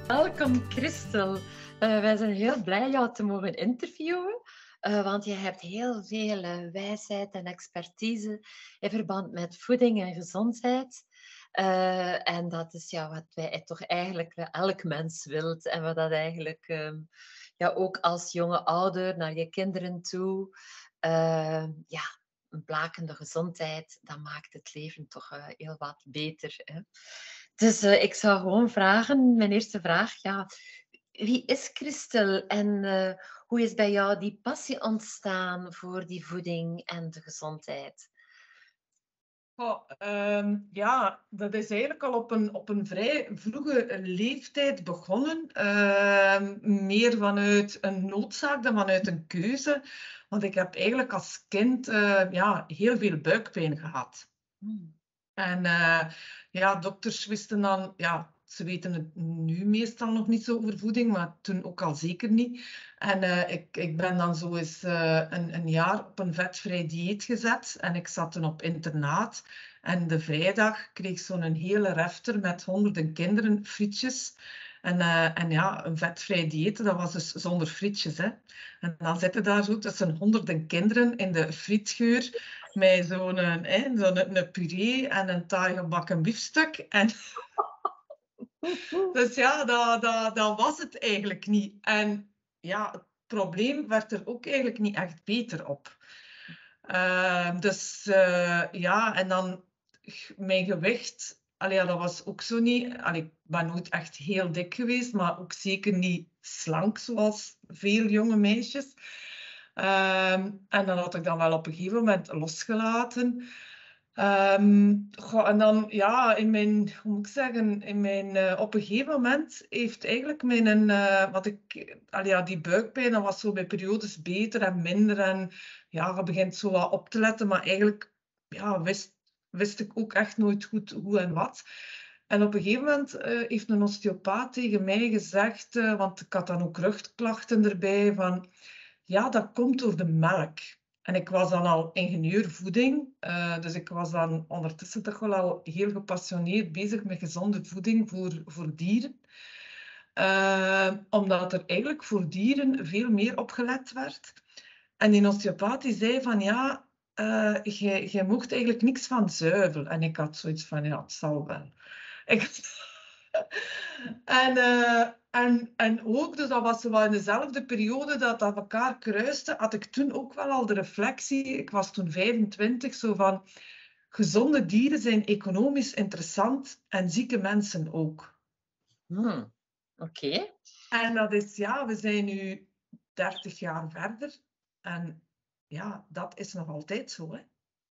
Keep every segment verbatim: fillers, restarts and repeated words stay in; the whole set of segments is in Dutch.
Welkom Christel. Uh, wij zijn heel blij jou te mogen interviewen, uh, want je hebt heel veel uh, wijsheid en expertise in verband met voeding en gezondheid. Uh, en dat is ja, wat wij toch eigenlijk uh, elk mens wilt en wat dat eigenlijk um, ja, ook als jonge ouder naar je kinderen toe, uh, ja, een blakende gezondheid, dat maakt het leven toch uh, heel wat beter. Hè? Dus uh, ik zou gewoon vragen, mijn eerste vraag, ja, wie is Christel en uh, hoe is bij jou die passie ontstaan voor die voeding en de gezondheid? Oh, um, ja, dat is eigenlijk al op een, op een vrij vroege leeftijd begonnen. Uh, meer vanuit een noodzaak dan vanuit een keuze. Want ik heb eigenlijk als kind uh, ja, heel veel buikpijn gehad. Hmm. En uh, ja, dokters wisten dan, ja, ze weten het nu meestal nog niet zo over voeding, maar toen ook al zeker niet. En uh, ik, ik ben dan zo eens uh, een, een jaar op een vetvrij dieet gezet en ik zat toen op internaat. En de vrijdag kreeg ik zo'n hele refter met honderden kinderen, frietjes. En, uh, en ja, een vetvrij dieet, dat was dus zonder frietjes, hè. En dan zitten daar zo tussen honderden kinderen in de frietgeur met zo'n eh, zo'n een puree en een taai gebakken biefstuk. En dus ja, dat, dat, dat was het eigenlijk niet. En ja, het probleem werd er ook eigenlijk niet echt beter op. Uh, dus uh, ja, en dan mijn gewicht, allee, ja, dat was ook zo niet. Allee, ik ben nooit echt heel dik geweest, maar ook zeker niet slank zoals veel jonge meisjes. Um, en dan had ik dan wel op een gegeven moment losgelaten. Um, goh, en dan, ja, in mijn, hoe moet ik zeggen, in mijn, uh, op een gegeven moment heeft eigenlijk mijn, uh, wat ik, allee, ja, die buikpijn, dat was zo bij periodes beter en minder. En ja, je begint zo wat op te letten, maar eigenlijk ja, wist, wist ik ook echt nooit goed hoe en wat. En op een gegeven moment uh, heeft een osteopaat tegen mij gezegd, uh, want ik had dan ook rugklachten erbij, van ja, dat komt door de melk. En ik was dan al ingenieur voeding, uh, dus ik was dan ondertussen toch wel al heel gepassioneerd bezig met gezonde voeding voor, voor dieren. Uh, omdat er eigenlijk voor dieren veel meer opgelet werd. En die osteopaat die zei van ja, uh, jij mocht eigenlijk niks van zuivel. En ik had zoiets van ja, het zal wel. Ik... en, uh, en, en ook, dus dat was wel in dezelfde periode dat dat elkaar kruiste, had ik toen ook wel al de reflectie, ik was toen vijfentwintig, zo van gezonde dieren zijn economisch interessant en zieke mensen ook. Hmm. Oké. Okay. En dat is, ja, we zijn nu dertig jaar verder en ja, dat is nog altijd zo, hè.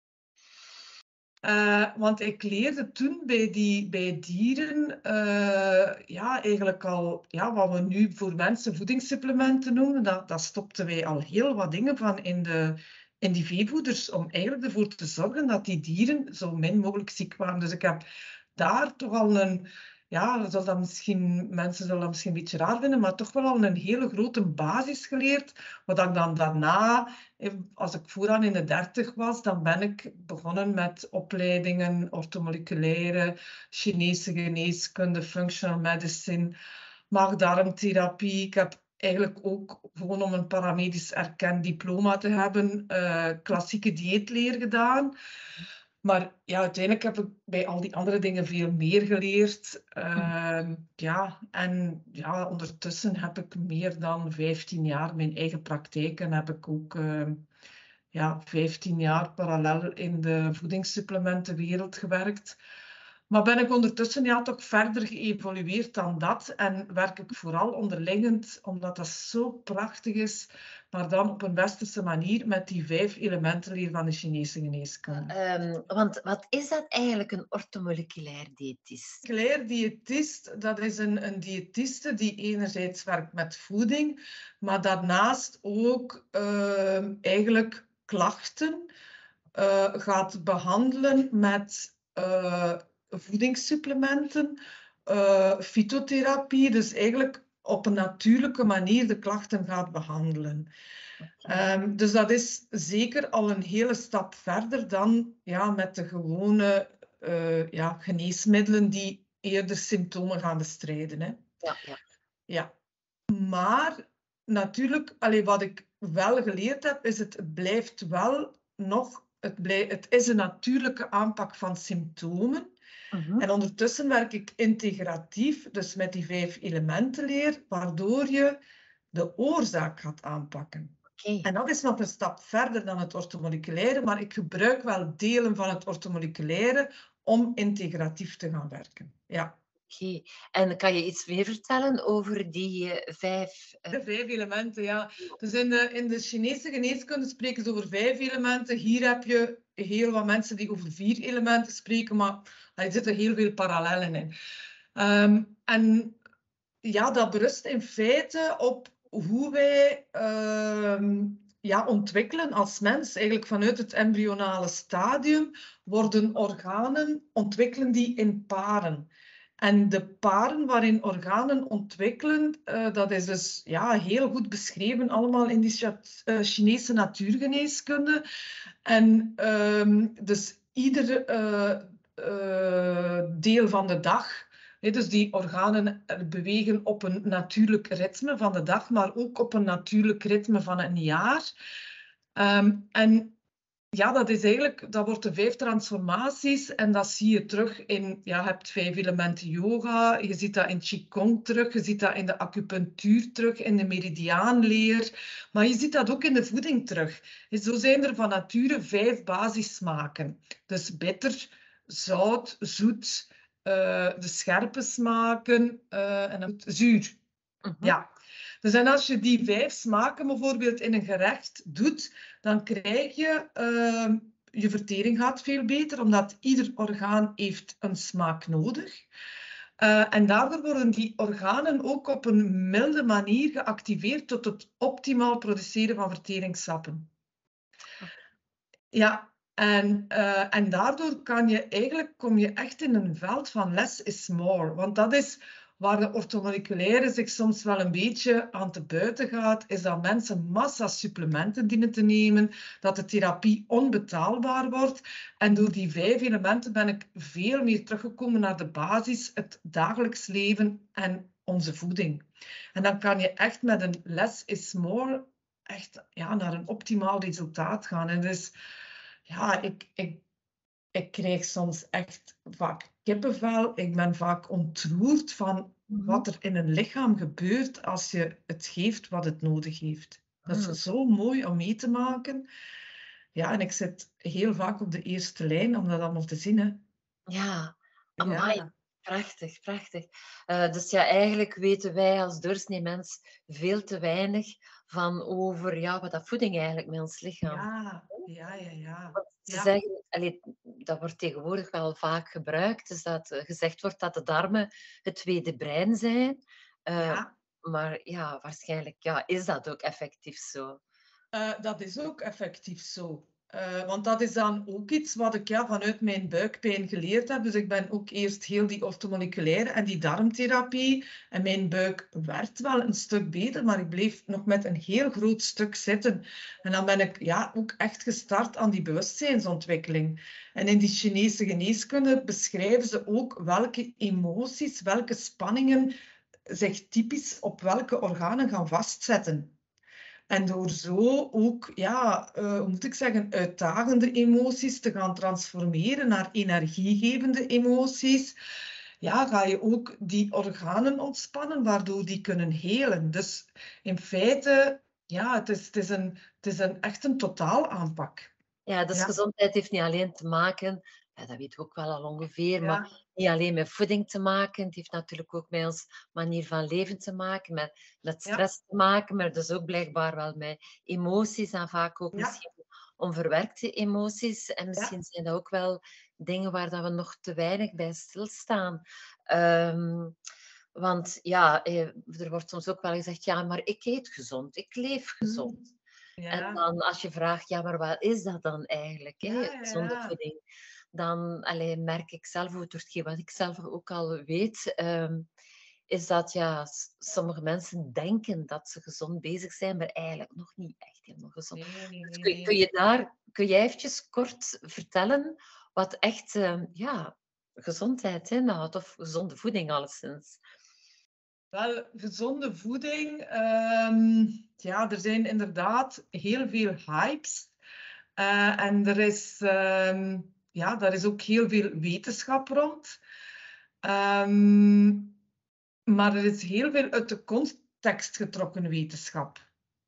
Uh, want ik leerde toen bij, die, bij dieren uh, ja, eigenlijk al ja, wat we nu voor mensen voedingssupplementen noemen. Dat, dat stopten wij al heel wat dingen van in, de, in die veevoeders om eigenlijk ervoor te zorgen dat die dieren zo min mogelijk ziek waren. Dus ik heb daar toch al een, ja, dat dat misschien, mensen zullen dat misschien een beetje raar vinden, maar toch wel al een hele grote basis geleerd. Wat ik dan daarna, als ik vooraan in de dertig was, dan ben ik begonnen met opleidingen, orthomoleculaire, Chinese geneeskunde, functional medicine, maag-darmtherapie. Ik heb eigenlijk ook gewoon om een paramedisch erkend diploma te hebben, uh, klassieke dieetleer gedaan. Maar ja, uiteindelijk heb ik bij al die andere dingen veel meer geleerd. Uh, ja, en ja, ondertussen heb ik meer dan vijftien jaar mijn eigen praktijk en heb ik ook uh, ja, vijftien jaar parallel in de voedingssupplementenwereld gewerkt. Maar ben ik ondertussen ja, toch verder geëvolueerd dan dat en werk ik vooral onderliggend, omdat dat zo prachtig is, maar dan op een westerse manier met die vijf elementenleer van de Chinese geneeskunde. Uh, um, want wat is dat eigenlijk, een orthomoleculair diëtist? Moleculair diëtist, dat is een, een diëtiste die enerzijds werkt met voeding, maar daarnaast ook uh, eigenlijk klachten uh, gaat behandelen met uh, voedingssupplementen, uh, fytotherapie, dus eigenlijk op een natuurlijke manier de klachten gaat behandelen. Okay. Um, dus dat is zeker al een hele stap verder dan ja, met de gewone uh, ja, geneesmiddelen die eerder symptomen gaan bestrijden, hè. Ja, ja. Ja. Maar natuurlijk, allee, wat ik wel geleerd heb, is het, het blijft wel nog, het, blij, het is een natuurlijke aanpak van symptomen. Mhm. En ondertussen werk ik integratief, dus met die vijf elementenleer, waardoor je de oorzaak gaat aanpakken. Oké. En dat is nog een stap verder dan het orthomoleculaire, maar ik gebruik wel delen van het orthomoleculaire om integratief te gaan werken. Ja. Oké. En kan je iets meer vertellen over die eh, vijf... eh, De vijf elementen, ja. Dus in de, in de Chinese geneeskunde spreken ze over vijf elementen. Hier heb je heel wat mensen die over vier elementen spreken, maar er zitten heel veel parallellen in. Um, en ja, dat berust in feite op hoe wij uh, ja, ontwikkelen als mens. Eigenlijk vanuit het embryonale stadium worden organen, ontwikkelen die in paren. En de paren waarin organen ontwikkelen, uh, dat is dus ja, heel goed beschreven allemaal in die uh, Chinese natuurgeneeskunde. En uh, dus ieder uh, uh, deel van de dag, he, dus die organen bewegen op een natuurlijk ritme van de dag, maar ook op een natuurlijk ritme van een jaar. Um, en ja, dat is eigenlijk, dat wordt de vijf transformaties en dat zie je terug in, ja, je hebt vijf elementen yoga, je ziet dat in Qigong terug, je ziet dat in de acupunctuur terug, in de meridiaanleer, maar je ziet dat ook in de voeding terug. Zo zijn er van nature vijf basissmaken. Dus bitter, zout, zoet, uh, de scherpe smaken uh, en dan zuur. mhm. Ja. Dus en als je die vijf smaken bijvoorbeeld in een gerecht doet, dan krijg je, uh, je vertering gaat veel beter, omdat ieder orgaan heeft een smaak nodig. Uh, en daardoor worden die organen ook op een milde manier geactiveerd tot het optimaal produceren van verteringssappen. Ja, en, uh, en daardoor kan je eigenlijk, kom je echt in een veld van less is more. Want dat is waar de orthomoleculaire zich soms wel een beetje aan te buiten gaat, is dat mensen massa supplementen dienen te nemen, dat de therapie onbetaalbaar wordt. En door die vijf elementen ben ik veel meer teruggekomen naar de basis, het dagelijks leven en onze voeding. En dan kan je echt met een less is more echt ja, naar een optimaal resultaat gaan. En dus ja, ik, ik, ik krijg soms echt vaak kippenvel. Ik ben vaak ontroerd van Mhm. wat er in een lichaam gebeurt als je het geeft wat het nodig heeft. Dat is Mm. zo mooi om mee te maken. Ja, en ik zit heel vaak op de eerste lijn om dat allemaal te zien. Hè. Ja, amai. Ja. Prachtig, prachtig. Uh, dus ja, eigenlijk weten wij als doorsnee mens veel te weinig van over ja, wat dat voeding eigenlijk met ons lichaam. Ja, ja, ja, ja. Want ze Ja. zeggen, allee, dat wordt tegenwoordig wel vaak gebruikt, dus dat uh, gezegd wordt dat de darmen het tweede brein zijn. Uh, Ja. Maar ja, waarschijnlijk ja, is dat ook effectief zo. Uh, dat is ook effectief zo. Uh, want dat is dan ook iets wat ik ja, vanuit mijn buikpijn geleerd heb. Dus ik ben ook eerst heel die orthomoleculaire en die darmtherapie. En mijn buik werd wel een stuk beter, maar ik bleef nog met een heel groot stuk zitten. En dan ben ik ja, ook echt gestart aan die bewustzijnsontwikkeling. En in die Chinese geneeskunde beschrijven ze ook welke emoties, welke spanningen zich typisch op welke organen gaan vastzetten. En door zo ook, ja, uh, hoe moet ik zeggen, uitdagende emoties te gaan transformeren naar energiegevende emoties, ja, ga je ook die organen ontspannen, waardoor die kunnen helen. Dus in feite, ja, het is, het is, een, het is een, echt een totaalaanpak. Ja, dus Ja, gezondheid heeft niet alleen te maken, ja, dat weten we ook wel al ongeveer, ja, maar niet alleen met voeding te maken. Het heeft natuurlijk ook met onze manier van leven te maken, met, met ja, stress te maken, maar dus ook blijkbaar wel met emoties en vaak ook ja, misschien onverwerkte emoties. En ja, misschien zijn dat ook wel dingen waar dat we nog te weinig bij stilstaan. Um, want ja, eh, er wordt soms ook wel gezegd, ja, maar ik eet gezond, ik leef mm, gezond. En ja, dan als je vraagt, ja, maar wat is dat dan eigenlijk, ja, hè, ja, gezonde ja, voeding? Dan allee, merk ik zelf, ook door hetgeen wat ik zelf ook al weet, um, is dat ja, s- sommige mensen denken dat ze gezond bezig zijn, maar eigenlijk nog niet echt helemaal gezond. nee, nee, Dus nee, kun, kun nee. je daar, kun jij eventjes kort vertellen wat echt um, ja, gezondheid inhoudt, of gezonde voeding alleszins? Wel, gezonde voeding. ehm, ja, er zijn inderdaad heel veel hypes. Eh, en er is, ehm, ja, daar is ook heel veel wetenschap rond. Ehm, maar er is heel veel uit de context getrokken wetenschap.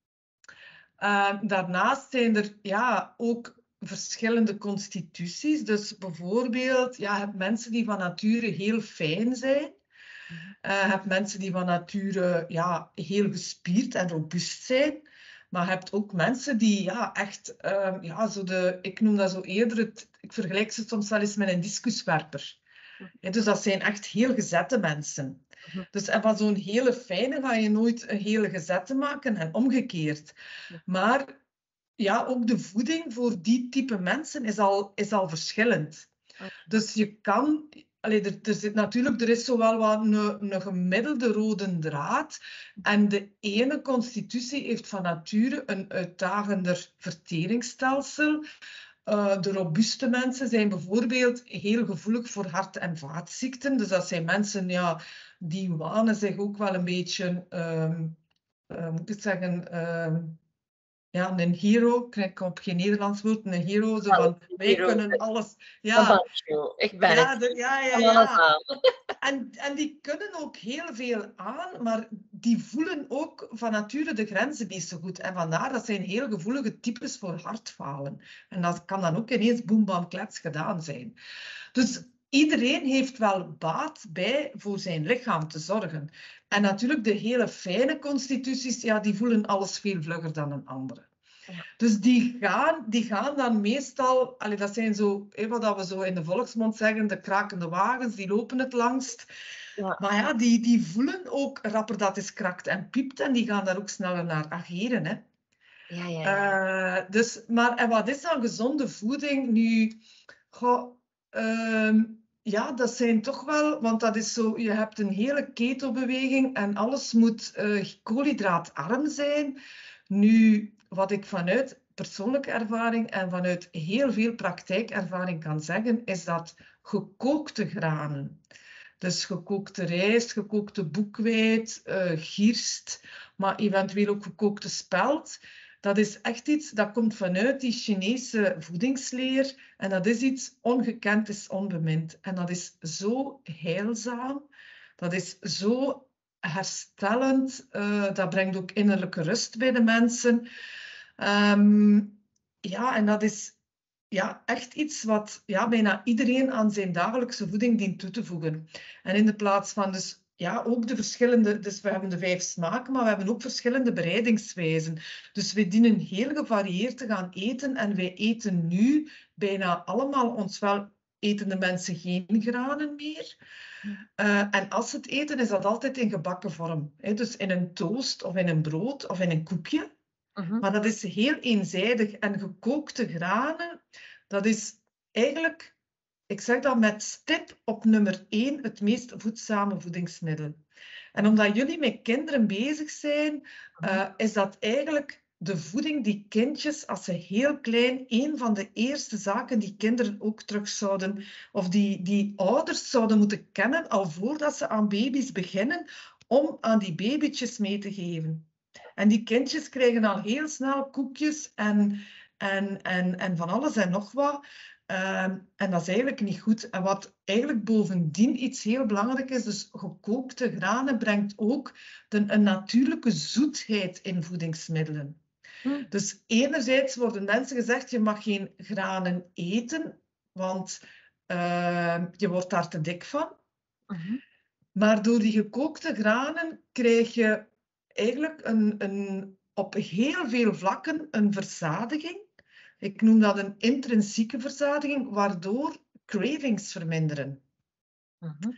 Uh, daarnaast zijn er ja, ook verschillende constituties. Dus bijvoorbeeld, ja, je hebt mensen die van nature heel fijn zijn. Mhm. Uh, je hebt mensen die van nature ja, heel gespierd en robuust zijn. Maar je hebt ook mensen die ja, echt, uh, ja, zo de, ik noem dat zo eerder, het, ik vergelijk ze soms wel eens met een discuswerper. Ja, dus dat zijn echt heel gezette mensen. Mhm. Dus en van zo'n hele fijne ga je nooit een hele gezette maken en omgekeerd. Maar ja, ook de voeding voor die type mensen is al, is al verschillend. Okay. Dus je kan... Allee, er, er zit natuurlijk, er is zowel wat een, een gemiddelde rode draad. En de ene constitutie heeft van nature een uitdagender verteringsstelsel. Uh, de robuuste mensen zijn bijvoorbeeld heel gevoelig voor hart- en vaatziekten. Dus dat zijn mensen ja, die wanen zich ook wel een beetje, um, uh, moet ik het zeggen, um, ja, een hero. Ik kom op geen Nederlands woord, een hero. Zo van, wij kunnen alles. Ja, ik ben ja, het. de, ja, ja, Kan alles ja. aan. En, en die kunnen ook heel veel aan, maar die voelen ook van nature de grenzen niet zo goed. En vandaar dat zijn heel gevoelige types voor hartfalen. En dat kan dan ook ineens boem, bam, klets gedaan zijn. Dus iedereen heeft wel baat bij voor zijn lichaam te zorgen. En natuurlijk de hele fijne constituties, ja, die voelen alles veel vlugger dan een andere. Ja. Dus die gaan, die gaan dan meestal, allee, dat zijn zo, wat we zo in de volksmond zeggen, de krakende wagens, die lopen het langst. Ja. Maar ja, die, die voelen ook rapper dat het krakt en piept en die gaan daar ook sneller naar ageren. Hè. Ja, ja, ja. Uh, dus, maar en wat is dan gezonde voeding? Nu, goh, uh, ja, dat zijn toch wel, want dat is zo, je hebt een hele ketobeweging en alles moet uh, koolhydraatarm zijn. Nu, wat ik vanuit persoonlijke ervaring en vanuit heel veel praktijkervaring kan zeggen, is dat gekookte granen, dus gekookte rijst, gekookte boekweit, uh, gierst, maar eventueel ook gekookte spelt, dat is echt iets dat komt vanuit die Chinese voedingsleer en dat is iets ongekend is onbemind. En dat is zo heilzaam, dat is zo herstellend, uh, dat brengt ook innerlijke rust bij de mensen. Um, ja, en dat is ja, echt iets wat ja, bijna iedereen aan zijn dagelijkse voeding dient toe te voegen. En in de plaats van dus ja, ook de verschillende, dus we hebben de vijf smaken, maar we hebben ook verschillende bereidingswijzen. Dus we dienen heel gevarieerd te gaan eten en wij eten nu bijna allemaal ons wel etende mensen geen granen meer. Uh, en als ze het eten, is dat altijd in gebakken vorm. Hè? Dus in een toast of in een brood of in een koekje. Uh-huh. Maar dat is heel eenzijdig. En gekookte granen, dat is eigenlijk, ik zeg dat met stip op nummer één, het meest voedzame voedingsmiddel. En omdat jullie met kinderen bezig zijn, uh, is dat eigenlijk de voeding die kindjes, als ze heel klein, een van de eerste zaken die kinderen ook terug zouden, of die, die ouders zouden moeten kennen, al voordat ze aan baby's beginnen, om aan die babytjes mee te geven. En die kindjes krijgen al heel snel koekjes en, en, en, en van alles en nog wat. Uh, en dat is eigenlijk niet goed. En wat eigenlijk bovendien iets heel belangrijk is, dus gekookte granen brengt ook de, een natuurlijke zoetheid in voedingsmiddelen. Hm. Dus enerzijds worden mensen gezegd, je mag geen granen eten, want uh, je wordt daar te dik van. Uh-huh. Maar door die gekookte granen krijg je eigenlijk een, een, op heel veel vlakken een verzadiging. Ik noem dat een intrinsieke verzadiging, waardoor cravings verminderen. Uh-huh.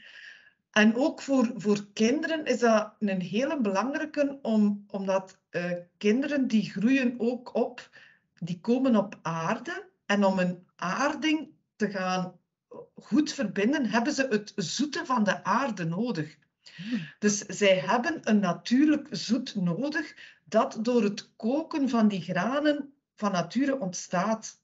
En ook voor, voor kinderen is dat een hele belangrijke, om, omdat uh, kinderen die groeien ook op, die komen op aarde. En om een aarding te gaan goed verbinden, hebben ze het zoete van de aarde nodig. Dus zij hebben een natuurlijk zoet nodig dat door het koken van die granen van nature ontstaat.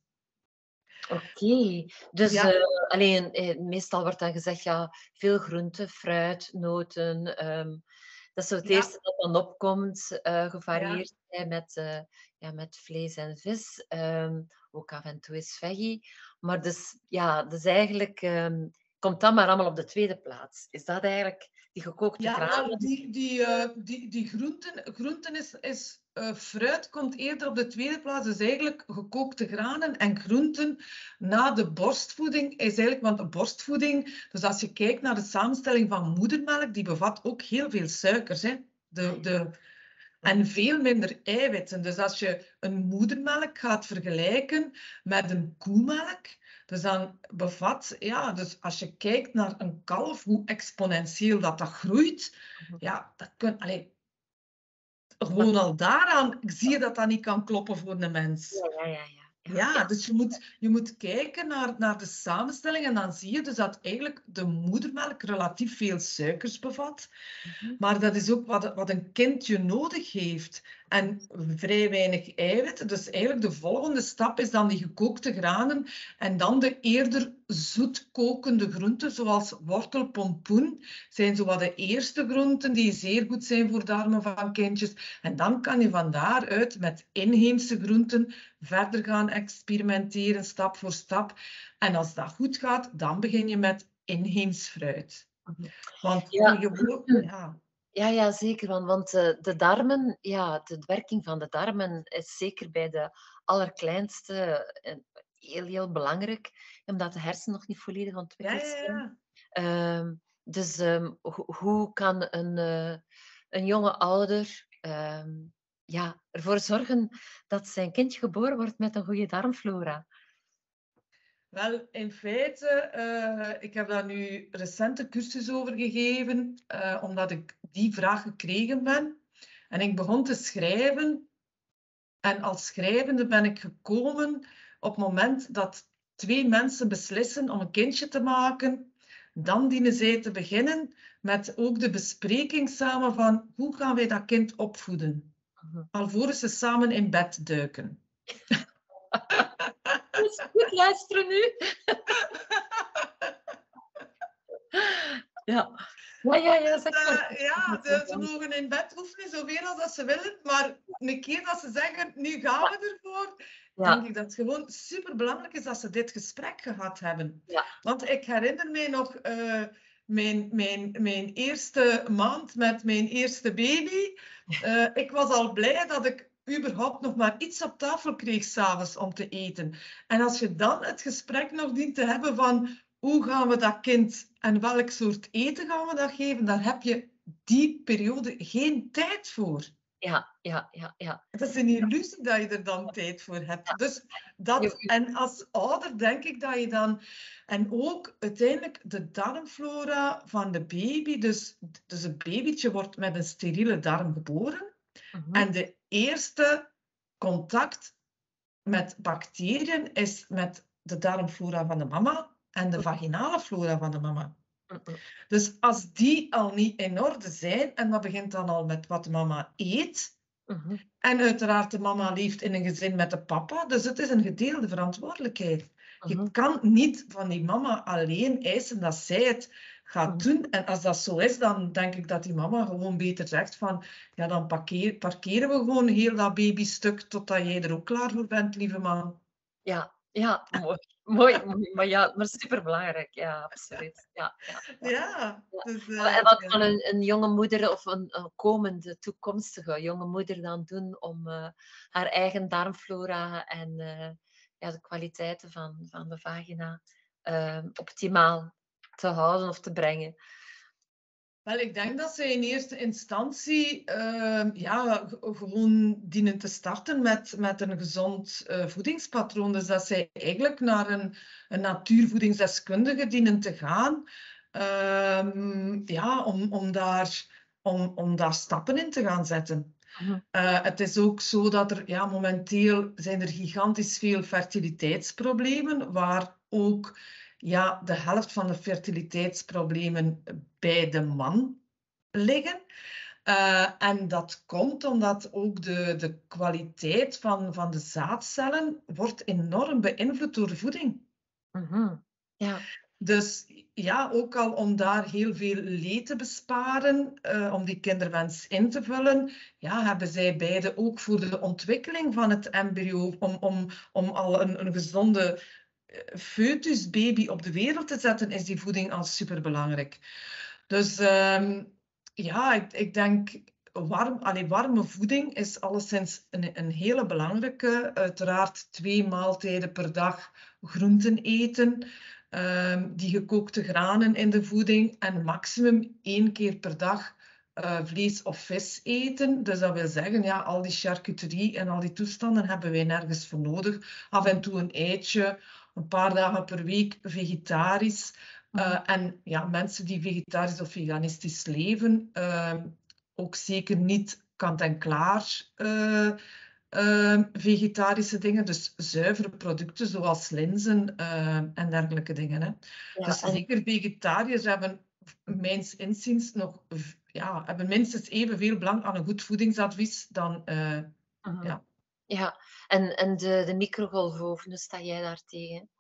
Oké, okay. Dus ja. uh, alleen, eh, meestal wordt dan gezegd, ja, veel groenten, fruit, noten. Um, Dat is zo het Ja, eerste dat dan opkomt, eh, ja. gevarieerd zijn met, eh, ja, met vlees en vis. Ehm, ook af en toe is veggie. Maar dus, ja, dus eigenlijk ehm, komt dat maar allemaal op de tweede plaats. Is dat eigenlijk die gekookte Ja, wel, granen? die, die, eh, die, die groenten, groenten is, is eh, fruit komt eerder op de tweede plaats. Dus eigenlijk gekookte granen en groenten na de borstvoeding is eigenlijk, want de borstvoeding, dus als je kijkt naar de samenstelling van moedermelk, die bevat ook heel veel suikers, hè. De, de, en veel minder eiwitten. Dus als je een moedermelk gaat vergelijken met een koemelk, dus dan bevat, ja, dus als je kijkt naar een kalf, hoe exponentieel dat, dat groeit, Mhm. ja, dat kun, allee, Maar, gewoon al daaraan zie je dat dat niet kan kloppen voor een mens. ja, ja, ja, ja. Ja, Ja, ja. dus je moet, je moet kijken naar, naar de samenstelling en dan zie je dus dat eigenlijk de moedermelk relatief veel suikers bevat. Mhm. Maar dat is ook wat, wat een kindje nodig heeft. En vrij weinig eiwit. Dus eigenlijk de volgende stap is dan die gekookte granen. En dan de eerder zoetkokende groenten, zoals wortel, pompoen, zijn zo wat de eerste groenten die zeer goed zijn voor darmen van kindjes. En dan kan je van daaruit met inheemse groenten verder gaan experimenteren, stap voor stap. En als dat goed gaat, dan begin je met inheems fruit. Mhm. Want Ja, een gewoon, ja. ja, ja, zeker. Want, want eh, de darmen, ja, de werking van de darmen is zeker bij de allerkleinste eh, heel, heel belangrijk, omdat de hersenen nog niet volledig Ja, ontwikkeld ja, zijn. ja. Ehm, dus ehm, ho- hoe kan een, eh, een jonge ouder ehm, ja, ervoor zorgen dat zijn kindje geboren wordt met een goede darmflora? Wel, in feite, eh, ik heb daar nu recent een cursus over gegeven, eh, omdat ik die vraag gekregen ben. En ik begon te schrijven. En als schrijvende ben ik gekomen op het moment dat twee mensen beslissen om een kindje te maken. Dan dienen zij te beginnen met ook de bespreking samen van hoe gaan wij dat kind opvoeden. Mhm. Alvorens ze samen in bed duiken. Dus goed luisteren nu. Ja. Ja, ja, ja, zeg maar. Uh, ja, de, ze mogen in bed oefenen zoveel als dat ze willen, maar een keer dat ze zeggen, nu gaan we ervoor, denk Ja, ik dat het gewoon superbelangrijk is dat ze dit gesprek gehad hebben. ja. Want ik herinner mij nog uh, mijn, mijn, mijn eerste maand met mijn eerste baby. Uh, ik was al blij dat ik überhaupt nog maar iets op tafel kreeg s'avonds om te eten. En als je dan het gesprek nog dient te hebben van hoe gaan we dat kind en welk soort eten gaan we dat geven, daar heb je die periode geen tijd voor. Ja, ja, ja, ja. Het is een illusie dat je er dan tijd voor hebt. Dus Je- dat, je- en als ouder denk ik dat je dan... En ook uiteindelijk de darmflora van de baby. Dus, dus een babytje wordt met een steriele darm geboren. Mhm, En de eerste contact met bacteriën is met de darmflora van de mama en de vaginale flora van de mama. mhm, Dus als die al niet in orde zijn, en dat begint dan al met wat mama eet, mhm, en uiteraard de mama leeft in een gezin met de papa, dus het is een gedeelde verantwoordelijkheid. mhm, Je kan niet van die mama alleen eisen dat zij het gaat mhm. doen. En als dat zo is, dan denk ik dat die mama gewoon beter zegt van, ja, dan parkeer, parkeren we gewoon heel dat babystuk totdat jij er ook klaar voor bent, lieve man. Ja, ja, mooi. Mooi, mooi, maar ja, maar superbelangrijk. Ja, absoluut. Ja, ja, ja. Ja, Ja. dus En uh, wat kan ja. een, een jonge moeder of een, een komende, toekomstige jonge moeder dan doen om eh, haar eigen darmflora en eh, ja, de kwaliteiten van, van de vagina eh, optimaal te houden of te brengen? Wel, ik denk dat ze in eerste instantie uh, ja, gewoon dienen te starten met, met een gezond uh, voedingspatroon. Dus dat zij eigenlijk naar een, een natuurvoedingsdeskundige dienen te gaan. Uh, ja, om, om, daar, om, om daar stappen in te gaan zetten. Mhm, Uh, het is ook zo dat er ja, momenteel zijn er gigantisch veel fertiliteitsproblemen, waar ook ja, de helft van de fertiliteitsproblemen bij de man liggen. Uh, en dat komt omdat ook de, de kwaliteit van, van de zaadcellen wordt enorm beïnvloed door de voeding. mhm. Ja. Dus ja, ook al om daar heel veel leed te besparen, uh, om die kinderwens in te vullen, ja, hebben zij beide ook voor de ontwikkeling van het embryo, om, om, om al een, een gezonde foetusbaby op de wereld te zetten, is die voeding al superbelangrijk. Dus um, ja, ik, ik denk, warm, allee, warme voeding is alleszins een, een hele belangrijke. Uiteraard twee maaltijden per dag groenten eten. Um, die gekookte granen in de voeding en maximum één keer per dag uh, vlees of vis eten. Dus dat wil zeggen, ja, al die charcuterie en al die toestanden hebben wij nergens voor nodig. Af en toe een eitje, een paar dagen per week vegetarisch. Uh, en ja, mensen die vegetarisch of veganistisch leven, uh, ook zeker niet kant-en-klaar uh, uh, vegetarische dingen, dus zuivere producten zoals linzen uh, en dergelijke dingen. Hè. Ja, dus en... zeker vegetariërs hebben, mijns inziens, nog, ja, hebben minstens evenveel belang aan een goed voedingsadvies dan... Uh, uh-huh. ja. Ja, en, en de, de microgolfoven, sta jij daar tegen?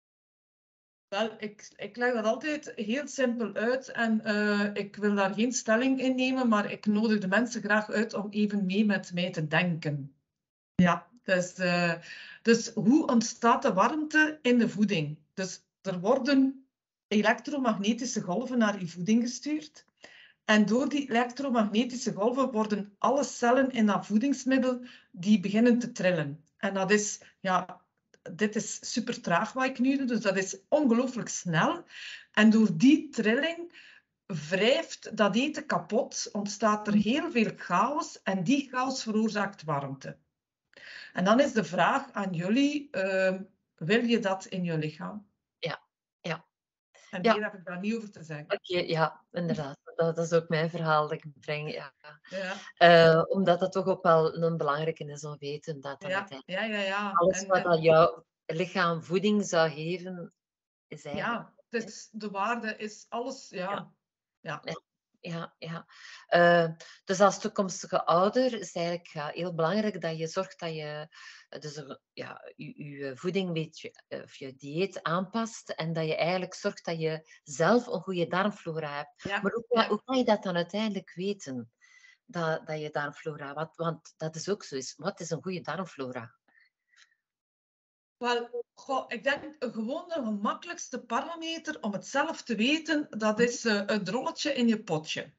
Wel, ik, ik leg dat altijd heel simpel uit en uh, ik wil daar geen stelling in nemen, maar ik nodig de mensen graag uit om even mee met mij te denken. Ja, dus, uh, dus hoe ontstaat de warmte in de voeding? Dus er worden elektromagnetische golven naar je voeding gestuurd. En door die elektromagnetische golven worden alle cellen in dat voedingsmiddel die beginnen te trillen. En dat is, ja, dit is super traag wat ik nu doe, dus dat is ongelooflijk snel. En door die trilling wrijft dat eten kapot, ontstaat er heel veel chaos en die chaos veroorzaakt warmte. En dan is de vraag aan jullie, uh, wil je dat in je lichaam? Ja, ja. En ja. hier heb ik daar niet over te zeggen. Oké, okay, ja, inderdaad. Dat, dat is ook mijn verhaal dat ik breng. Ja. Ja. Uh, omdat dat toch ook wel een belangrijke is om weten dat dan ja. Ja, ja, ja. alles en, wat en... dat jouw lichaam voeding zou geven, is eigenlijk... Ja, dus de waarde is alles, ja. Ja, ja. ja, ja. Uh, dus als toekomstige ouder is het eigenlijk ja, heel belangrijk dat je zorgt dat je dus, ja, je, je voeding een beetje, of je dieet aanpast en dat je eigenlijk zorgt dat je zelf een goede darmflora hebt. Ja, maar hoe, ja. hoe kan je dat dan uiteindelijk weten, dat, dat je darmflora, wat, want dat is ook zo is. Wat is een goede darmflora? Wel, goh, ik denk gewoon de gemakkelijkste parameter om het zelf te weten, dat is uh, het rolletje in je potje.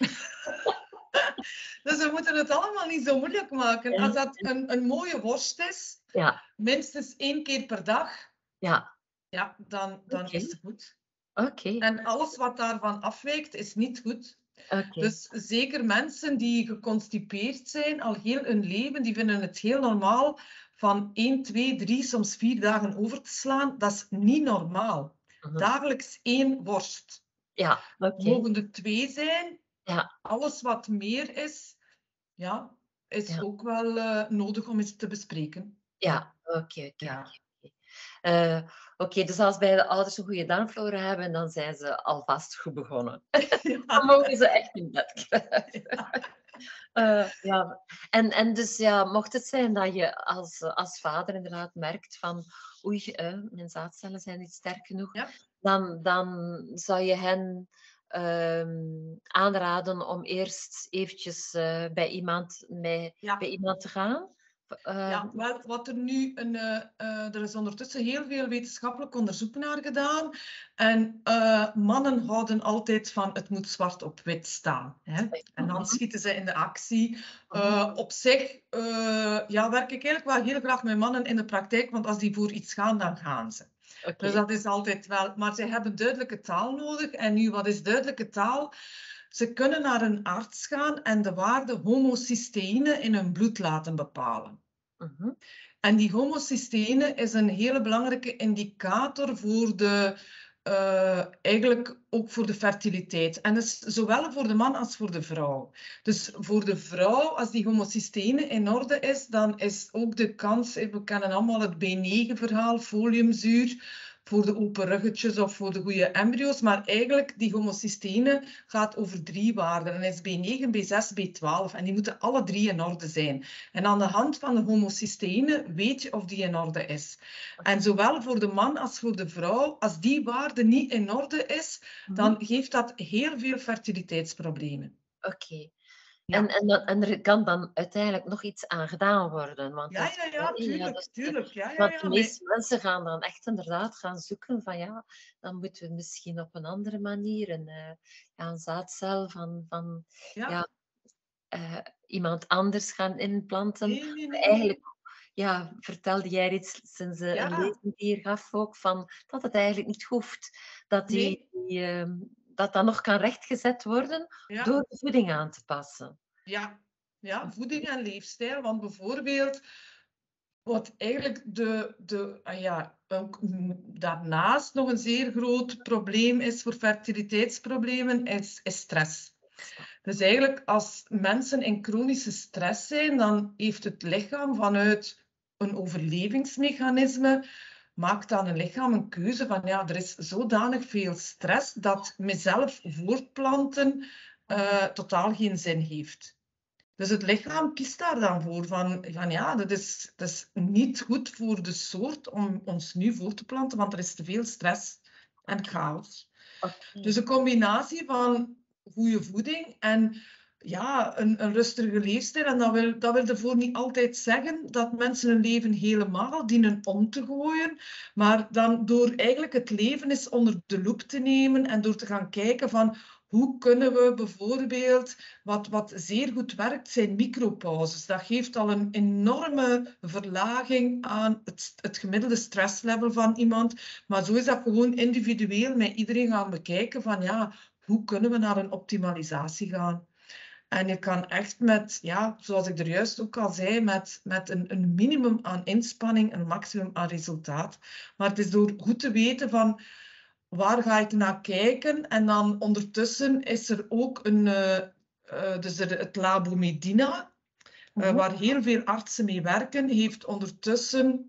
Dus we moeten het allemaal niet zo moeilijk maken. Als dat een, een mooie worst is, ja. minstens één keer per dag, ja. Ja, dan, dan okay. is het goed. Okay. En alles wat daarvan afwijkt, is niet goed. Okay. Dus zeker mensen die geconstipeerd zijn al heel hun leven, die vinden het heel normaal van één, twee, drie, soms vier dagen over te slaan. Dat is niet normaal. Uh-huh. Dagelijks één worst. Ja, okay. Mogen er twee zijn. Ja. Alles wat meer is, ja, is ja. ook wel uh, nodig om eens te bespreken. Ja, oké, okay, oké. Okay, okay. Uh, Oké, okay, dus als bij de ouders een goede darmflora hebben, dan zijn ze alvast goed begonnen. Ja. Dan mogen ze echt in bed krijgen. Ja. Uh, ja. En, en dus ja, mocht het zijn dat je als, als vader inderdaad merkt van oei, uh, mijn zaadcellen zijn niet sterk genoeg, ja. dan, dan zou je hen uh, aanraden om eerst eventjes uh, bij, iemand, mee, ja. bij iemand te gaan. Uh, ja, wel, wat er nu, een, uh, uh, er is ondertussen heel veel wetenschappelijk onderzoek naar gedaan. En uh, mannen houden altijd van het moet zwart op wit staan. Hè? En dan schieten ze in de actie. Uh, op zich uh, ja, werk ik eigenlijk wel heel graag met mannen in de praktijk, want als die voor iets gaan, dan gaan ze. Okay. Dus dat is altijd wel. Maar zij hebben duidelijke taal nodig. En nu, wat is duidelijke taal? Ze kunnen naar een arts gaan en de waarde homocysteïne in hun bloed laten bepalen. Uh-huh. En die homocysteïne is een hele belangrijke indicator voor de, uh, eigenlijk ook voor de fertiliteit. En dat is zowel voor de man als voor de vrouw. Dus voor de vrouw, als die homocysteïne in orde is, dan is ook de kans, we kennen allemaal het B negen verhaal, foliumzuur, voor de open ruggetjes of voor de goede embryo's. Maar eigenlijk, die homocysteine gaat over drie waarden. En dat is B negen, B zes, B twaalf. En die moeten alle drie in orde zijn. En aan de hand van de homocysteine weet je of die in orde is. En zowel voor de man als voor de vrouw, als die waarde niet in orde is, dan Mhm. geeft dat heel veel fertiliteitsproblemen. Oké. En, Ja. en, dan- en er kan dan uiteindelijk nog iets aan gedaan worden. Want Ja, dat is, ja, wel- ja, ja, tuurlijk, dat is de- tuurlijk. Ja, ja, want de ja. Nee. meeste mensen gaan dan echt inderdaad gaan zoeken van ja, dan moeten we misschien op een andere manier een, eh, ja, een zaadcel van, van Ja. ja, eh, iemand anders gaan inplanten. Nee, nee, nee, Eigenlijk, nee. ja, vertelde jij iets sinds eh, een Ja, lezing die je gaf ook, van dat het eigenlijk niet hoeft. Dat die, nee. die, ehm, dat, dat nog kan rechtgezet worden Ja. door de voeding aan te passen. Ja, ja, voeding en leefstijl. Want bijvoorbeeld, wat eigenlijk de, de, ah ja, ook mm, daarnaast nog een zeer groot probleem is voor fertiliteitsproblemen, is, is stress. Dus eigenlijk, als mensen in chronische stress zijn, dan heeft het lichaam vanuit een overlevingsmechanisme, maakt dan een lichaam een keuze van, ja, er is zodanig veel stress dat mezelf voortplanten uh, totaal geen zin heeft. Dus het lichaam kiest daar dan voor van, van ja, dat is, dat is niet goed voor de soort om ons nu voor te planten, want er is te veel stress en chaos. Okay. Dus een combinatie van goede voeding en ja, een, een rustige leefstijl. En dat wil, dat wil ervoor niet altijd zeggen dat mensen hun leven helemaal dienen om te gooien. Maar dan door eigenlijk het leven eens onder de loep te nemen en door te gaan kijken van hoe kunnen we bijvoorbeeld, wat, wat zeer goed werkt, zijn micropauzes. Dat geeft al een enorme verlaging aan het, het gemiddelde stresslevel van iemand. Maar zo is dat gewoon individueel met iedereen gaan bekijken van ja, hoe kunnen we naar een optimalisatie gaan. En je kan echt met, ja, zoals ik er juist ook al zei, met, met een, een minimum aan inspanning, een maximum aan resultaat. Maar het is door goed te weten van waar ga ik naar kijken. En dan ondertussen is er ook een, uh, uh, dus er, het Labo Medina, uh, Mhm. waar heel veel artsen mee werken, heeft ondertussen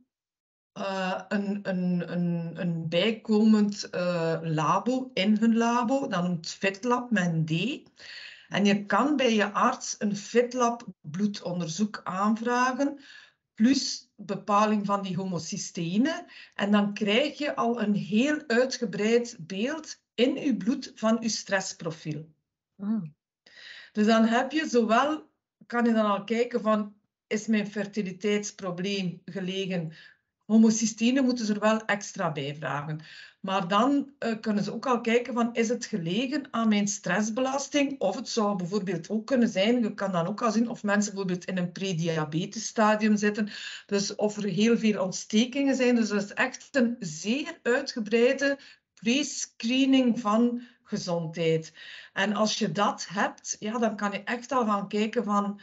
Uh, een, een, een, een bijkomend uh, labo in hun labo. Dat noemt FitLab met een D. En je kan bij je arts een FitLab bloedonderzoek aanvragen, plus bepaling van die homocysteine. En dan krijg je al een heel uitgebreid beeld in je bloed van je stressprofiel. Mm. Dus dan heb je zowel, kan je dan al kijken van, is mijn fertiliteitsprobleem gelegen? Homocysteine moeten ze er wel extra bij vragen. Maar dan uh, kunnen ze ook al kijken van, is het gelegen aan mijn stressbelasting? Of het zou bijvoorbeeld ook kunnen zijn, je kan dan ook al zien of mensen bijvoorbeeld in een prediabetesstadium zitten. Dus of er heel veel ontstekingen zijn. Dus dat is echt een zeer uitgebreide pre-screening van gezondheid. En als je dat hebt, ja, dan kan je echt al gaan kijken van,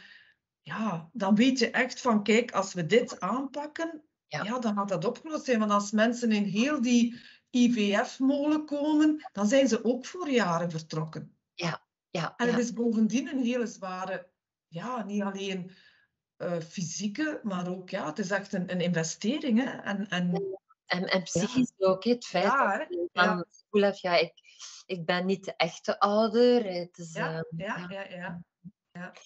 ja, dan weet je echt van, kijk, als we dit aanpakken, Ja. ja, dan gaat dat opgelost zijn. Want als mensen in heel die I V F-molen komen, dan zijn ze ook voor jaren vertrokken. Ja, ja, En het ja. is bovendien een hele zware, ja, niet alleen uh, fysieke, maar ook, ja, het is echt een, een investering. Hè? En, en, en, en psychisch ja. ook, het feit ja, dat hè? je dan Ja. het gevoel hebt, ja, ik, ik ben niet de echte ouder. Het is, Ja, uh, ja, ja. ja, ja. ja.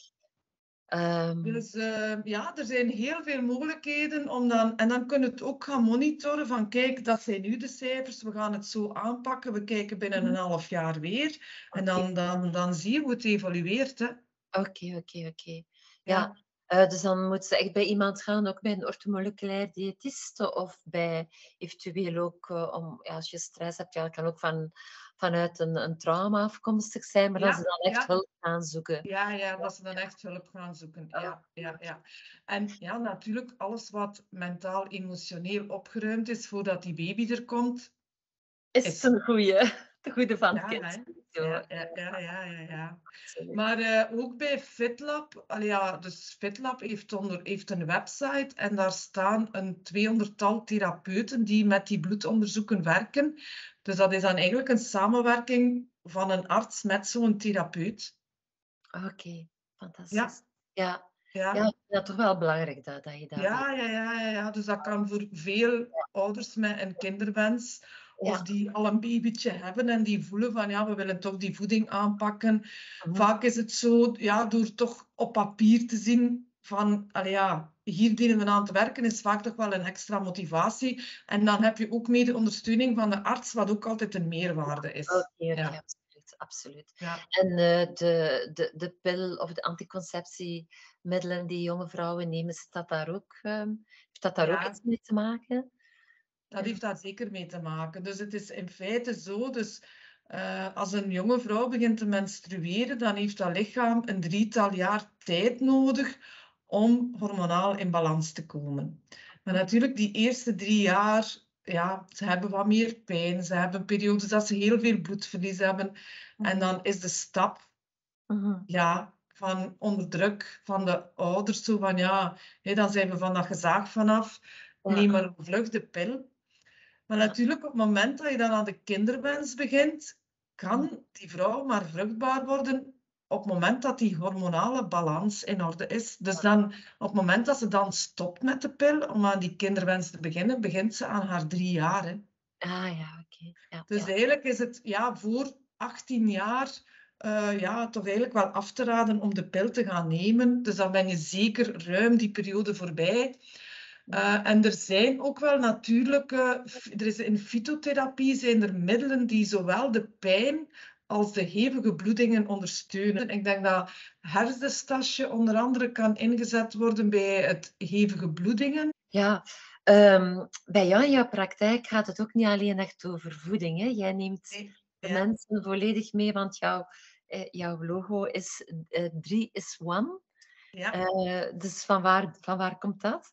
Um, dus uh, ja, er zijn heel veel mogelijkheden om dan... En dan kun je het ook gaan monitoren van, kijk, dat zijn nu de cijfers, we gaan het zo aanpakken, we kijken binnen een half jaar weer. En dan, dan, dan zie je hoe het evolueert. Oké, okay, oké, okay, oké. Okay. Ja. ja. Uh, dus dan moet ze echt bij iemand gaan, ook bij een orthomoleculair diëtiste of bij eventueel ook, uh, om, ja, als je stress hebt, ja, dat kan ook van, vanuit een, een trauma afkomstig zijn, maar ja, dat ze dan echt ja. hulp gaan zoeken. Ja, ja, dat ze dan echt hulp gaan zoeken. Ja, ja, ja. En ja, natuurlijk alles wat mentaal, emotioneel opgeruimd is voordat die baby er komt. Is, is... een goede, de goede van het ja, kind. Ja, ja, ja, ja, ja, ja. Maar uh, ook bij FitLab, allee, ja, dus FitLab heeft, onder, heeft een website en daar staan een tweehonderdtal therapeuten die met die bloedonderzoeken werken. Dus dat is dan eigenlijk een samenwerking van een arts met zo'n therapeut. Oké, okay, fantastisch. Ja. ja. Ja. Ja, ik vind dat toch wel belangrijk dat, dat je dat weet. Ja, ja, ja, ja, ja. Dus dat kan voor veel ouders met een kinderwens of Ja. die al een babytje hebben en die voelen van ja, we willen toch die voeding aanpakken. Mhm. Vaak is het zo, ja, door toch op papier te zien van, allee, ja, hier dienen we aan te werken, is vaak toch wel een extra motivatie. En dan heb je ook mee de ondersteuning van de arts, wat ook altijd een meerwaarde is. Oké, Ja, absoluut, absoluut. ja. En eh, de, de, de pil of de anticonceptiemiddelen die jonge vrouwen nemen, zit dat daar ook, ehm, heeft dat daar ook Ja, iets mee te maken? dat Ja. heeft daar zeker mee te maken. Dus het is in feite zo, dus, eh, als een jonge vrouw begint te menstrueren, dan heeft dat lichaam een drietal jaar tijd nodig om hormonaal in balans te komen. Maar natuurlijk, die eerste drie jaar, ja, ze hebben wat meer pijn, ze hebben periodes dat ze heel veel bloedverlies hebben. En dan is de stap, Mhm. ja, van onder druk van de ouders, zo van ja, hé, dan zijn we van dat gezaag vanaf, Ja, neem maar vlug de pil. Maar ja. natuurlijk, op het moment dat je dan aan de kinderwens begint, kan die vrouw maar vruchtbaar worden op het moment dat die hormonale balans in orde is. Dus dan, op het moment dat ze dan stopt met de pil om aan die kinderwens te beginnen, begint ze aan haar drie jaar. Hè. Ah ja, oké. Ja, Dus ja. eigenlijk is het ja, voor achttien jaar uh, ja, toch eigenlijk wel af te raden om de pil te gaan nemen. Dus dan ben je zeker ruim die periode voorbij. Uh, en er zijn ook wel natuurlijk, uh, er is in fytotherapie zijn er middelen die zowel de pijn als de hevige bloedingen ondersteunen. Ik denk dat hersenstashje onder andere kan ingezet worden bij het hevige bloedingen. Ja, ehm, bij jou in jouw praktijk gaat het ook niet alleen echt over voeding, hè? Jij neemt Nee. de Ja, mensen volledig mee, want jouw, eh, jouw logo is eh, drie is one. ja. Eh, dus van waar, van waar komt dat?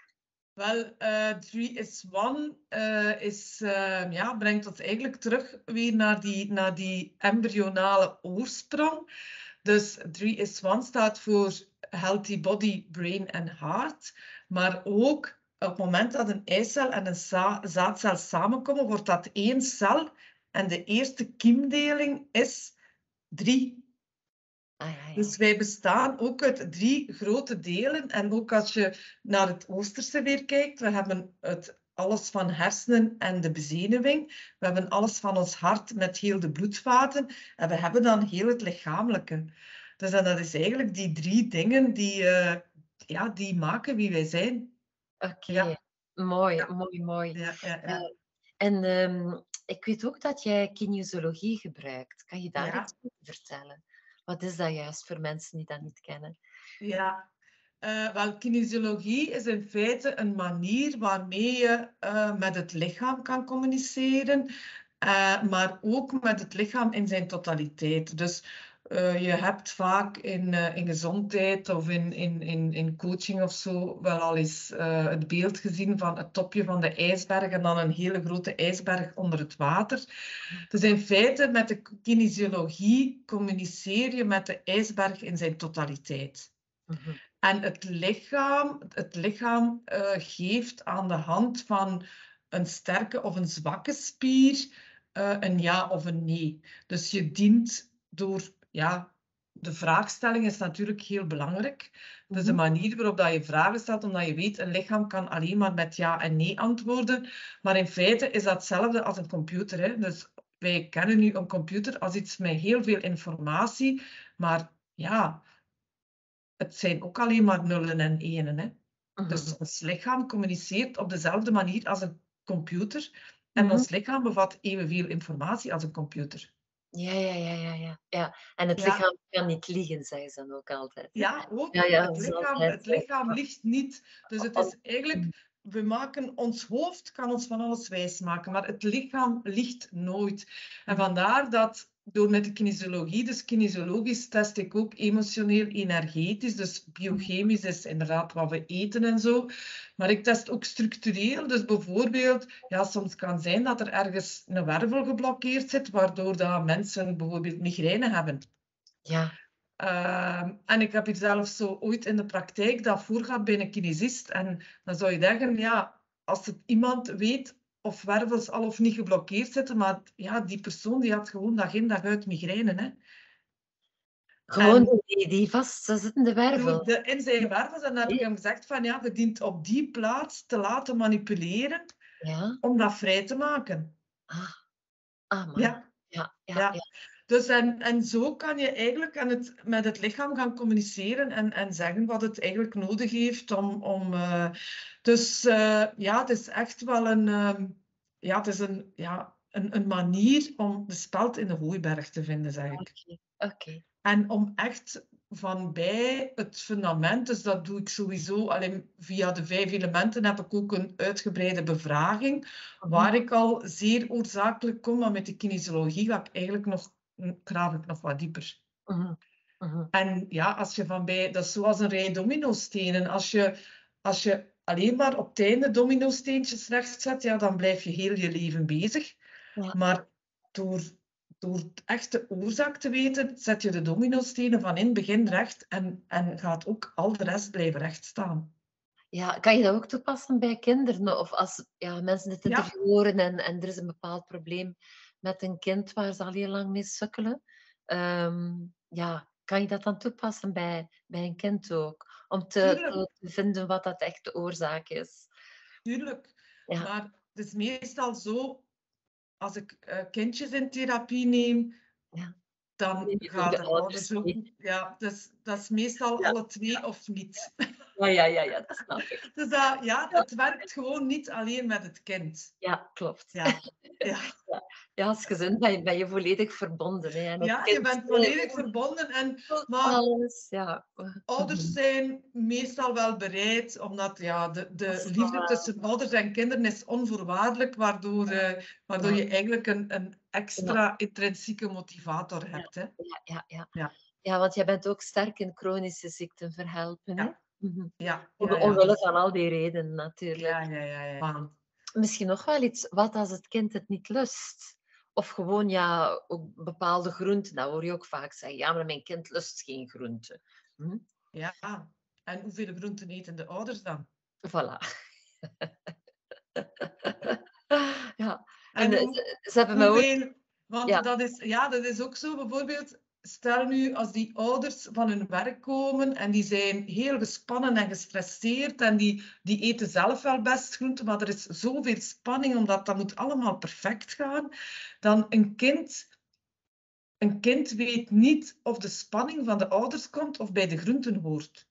Wel, uh, three is one uh, is, uh, ja, brengt ons eigenlijk terug weer naar die, naar die embryonale oorsprong. Dus three is one staat voor healthy body, brain en heart. Maar ook op het moment dat een eicel en een zaadcel samenkomen, wordt dat één cel. En de eerste kiemdeling is drie. Ah ja, ja. Dus wij bestaan ook uit drie grote delen. En ook als je naar het Oosterse weer kijkt, we hebben het alles van hersenen en de bezenuwing. We hebben alles van ons hart met heel de bloedvaten. En we hebben dan heel het lichamelijke. Dus dat is eigenlijk die drie dingen die, uh, ja, die maken wie wij zijn. Oké, Ja, mooi, ja, mooi, mooi. ja, ja, Eh, ja. en ehm, ik weet ook dat jij kinesiologie gebruikt. Kan je daar Ja, iets over vertellen? Wat is dat juist voor mensen die dat niet kennen? ja. Uh, wel, kinesiologie is in feite een manier waarmee je uh, met het lichaam kan communiceren, uh, maar ook met het lichaam in zijn totaliteit. Dus uh, je hebt vaak in, uh, in gezondheid of in, in, in, in coaching of zo wel al eens uh, het beeld gezien van het topje van de ijsberg en dan een hele grote ijsberg onder het water. Dus in feite met de kinesiologie communiceer je met de ijsberg in zijn totaliteit. Mhm. En het lichaam, het lichaam uh, geeft aan de hand van een sterke of een zwakke spier uh, een ja of een nee. Dus je dient door, ja, de vraagstelling is natuurlijk heel belangrijk. Dus de Mhm. manier waarop dat je vragen stelt, omdat je weet, een lichaam kan alleen maar met ja en nee antwoorden. Maar in feite is dat hetzelfde als een computer. Hè? Dus wij kennen nu een computer als iets met heel veel informatie, maar ja, het zijn ook alleen maar nullen en enen. Hè? Mhm. Dus ons lichaam communiceert op dezelfde manier als een computer. En Mhm. ons lichaam bevat evenveel informatie als een computer. Ja, ja, ja, ja, ja. Ja. En het Ja, lichaam kan niet liegen, zeggen ze dan ook altijd. Hè? ja, Ja, ook. ja, Het zoals lichaam, hij het het zegt. lichaam ligt niet. Dus het On- is eigenlijk, we maken, ons hoofd kan ons van alles wijsmaken, maar het lichaam ligt nooit. En Mhm. vandaar dat door met de kinesiologie, dus kinesiologisch test ik ook emotioneel, energetisch, dus biochemisch is inderdaad wat we eten en zo. Maar ik test ook structureel, dus bijvoorbeeld, ja, soms kan zijn dat er ergens een wervel geblokkeerd zit, waardoor dat mensen bijvoorbeeld migraine hebben. Ja. Uh, en ik heb hier zelf zo ooit in de praktijk dat voorgaat bij een kinesist. En dan zou je denken, ja, als het iemand weet of wervels al of niet geblokkeerd zitten, maar ja, die persoon die had gewoon dag in dag uit migraine. Hè. Gewoon En die die vastzittende wervel? de, in zijn wervels, en dan heb ik Oké. hem gezegd van ja, je dient op die plaats te laten manipuleren Ja. om dat vrij te maken. Ah, amai. Ja, Ja, ja, ja. ja. Dus en, en zo kan je eigenlijk aan het, met het lichaam gaan communiceren en, en zeggen wat het eigenlijk nodig heeft om... om uh, dus uh, ja, het is echt wel een, uh, ja, het is een, ja, een, een manier om de speld in de hooiberg te vinden, zeg ik. Oké, oké. En om echt van bij het fundament, dus dat doe ik sowieso, alleen via de vijf elementen heb ik ook een uitgebreide bevraging, Mhm, waar ik al zeer oorzakelijk kom, maar met de kinesiologie ga ik eigenlijk nog, graaf ik nog wat dieper. mhm, mhm. En ja, als je van bij, dat is zoals een rij dominostenen. Als je, als je alleen maar op het einde dominosteentjes recht zet, ja, dan blijf je heel je leven bezig. Ja. Maar door, door echt de oorzaak te weten, zet je de dominostenen van in het begin recht en, en gaat ook al de rest blijven recht staan. Ja, kan je dat ook toepassen bij kinderen? Of als ja, mensen dit Ja, interview horen en, en er is een bepaald probleem met een kind waar ze al heel lang mee sukkelen. Ehm, ja, kan je dat dan toepassen bij, bij een kind ook? Om te, tuurlijk, te, te vinden wat dat echt de oorzaak is. tuurlijk. Ja, Maar het is meestal zo, als ik uh, kindjes in therapie neem, ja. dan Neem je ook gaan de de ouders ouders ook... mee. Ja, dus, dat is meestal Ja, alle twee of niet. ja, ja, ja, ja, dat snap ik. Dus dat, ja, Ja, het werkt gewoon niet alleen met het kind. ja, klopt. Ja, ja. Ja, ja, als gezin ben je, ben je volledig verbonden. Hè? En het Ja, je kind bent eh, volledig verbonden. En, voelt maar alles. Ja. ouders Mhm. zijn meestal wel bereid, omdat ja, de, Dat de is liefde wel, tussen ouders en kinderen is onvoorwaardelijk, waardoor, uh, waardoor ja, je eigenlijk een, een ja, extra intrinsieke motivator ja, hebt. Hè? ja, ja, ja. Ja, Ja, want jij bent ook sterk in chronische ziekten verhelpen, hè? ja, Mhm. ja, ja, Om- ja. Omwille Dus, van al die redenen, natuurlijk. ja, ja, ja, ja. Misschien nog wel iets, wat als het kind het niet lust? Of gewoon, ja, ook bepaalde groenten. Dat hoor je ook vaak zeggen. Ja, maar mijn kind lust geen groenten. Hm? Ja, en hoeveel groenten eten de ouders dan? Voilà. Ja, en En eh, hoe, ze, ze hebben me ooit... hoeveel... Ja, Want dat is, ja, dat is ook zo. Bijvoorbeeld, stel nu als die ouders van hun werk komen en die zijn heel gespannen en gestresseerd en die, die eten zelf wel best groenten, maar er is zoveel spanning omdat dat moet allemaal perfect gaan. Dan een kind, een kind weet niet of de spanning van de ouders komt of bij de groenten hoort.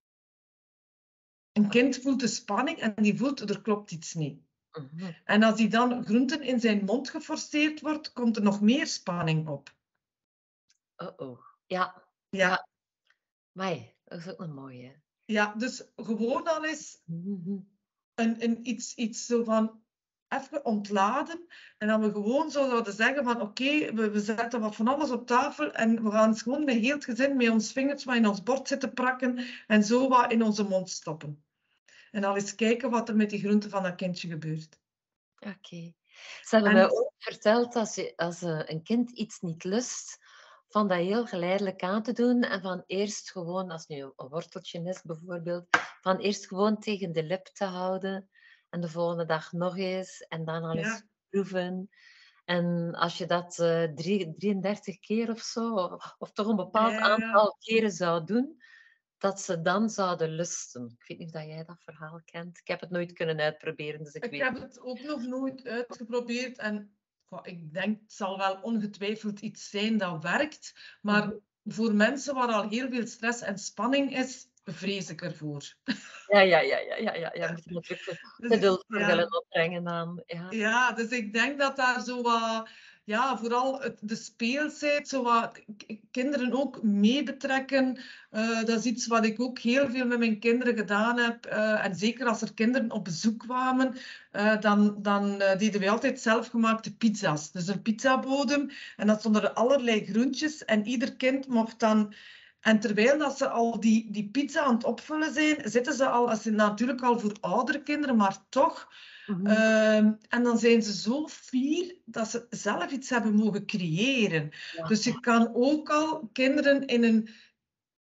Een kind voelt de spanning en die voelt er klopt iets niet. mhm. En als die dan groenten in zijn mond geforceerd wordt, komt er nog meer spanning op. Oh-oh. Ja, Ja, ja. Amai, dat is ook een mooie. ja, dus gewoon al eens Mhm. een, een iets, iets zo van even ontladen. En dan we gewoon zo zouden zeggen van oké, okay, we, we zetten wat van alles op tafel en we gaan eens gewoon met heel het gezin met ons vingers wat in ons bord zitten prakken en zo wat in onze mond stoppen. En dan eens kijken wat er met die groenten van dat kindje gebeurt. Oké. Okay. Ze hebben mij En ook verteld, als, je, als uh, een kind iets niet lust, van dat heel geleidelijk aan te doen en van eerst gewoon, als het nu een worteltje is bijvoorbeeld, van eerst gewoon tegen de lip te houden en de volgende dag nog eens en dan al eens ja, proeven. En als je dat uh, drie, drieëndertig keer of zo, of, of toch een ja, bepaald ja, ja. aantal keren zou doen, dat ze dan zouden lusten. Ik weet niet of jij dat verhaal kent. Ik heb het nooit kunnen uitproberen, dus ik Ik weet heb niet. het ook nog nooit uitgeprobeerd en goh, ik denk het zal wel ongetwijfeld iets zijn dat werkt, maar Mhm. voor mensen waar al heel veel stress en spanning is, vrees ik ervoor. Ja, ja, ja, ja, ja, ja. Je moet er natuurlijk Dus, geduld voor ja. willen opbrengen dan. Ja. Ja, dus ik denk dat daar zo wat, ja, vooral het, de speelsheid, zo wat k- kinderen ook mee betrekken. Eh, dat is iets wat ik ook heel veel met mijn kinderen gedaan heb. Eh, en zeker als er kinderen op bezoek kwamen, eh, dan, dan eh, deden wij altijd zelfgemaakte pizza's. Dus een pizzabodem en dat stonden er allerlei groentjes en ieder kind mocht dan... En terwijl dat ze al die, die pizza aan het opvullen zijn, zitten ze al, als ze natuurlijk al voor oudere kinderen, maar toch... Mhm. Um, en dan zijn ze zo fier dat ze zelf iets hebben mogen creëren. Ja, Dus ja. je kan ook al kinderen in een,